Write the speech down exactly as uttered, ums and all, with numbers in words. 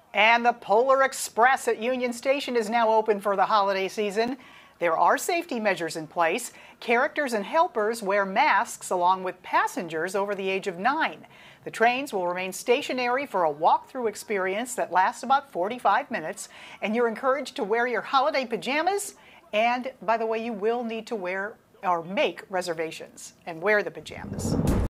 And the Polar Express at Union Station is now open for the holiday season. There are safety measures in place. Characters and helpers wear masks along with passengers over the age of nine. The trains will remain stationary for a walk-through experience that lasts about forty-five minutes, and you're encouraged to wear your holiday pajamas. And by the way, you will need to wear or make reservations and wear the pajamas.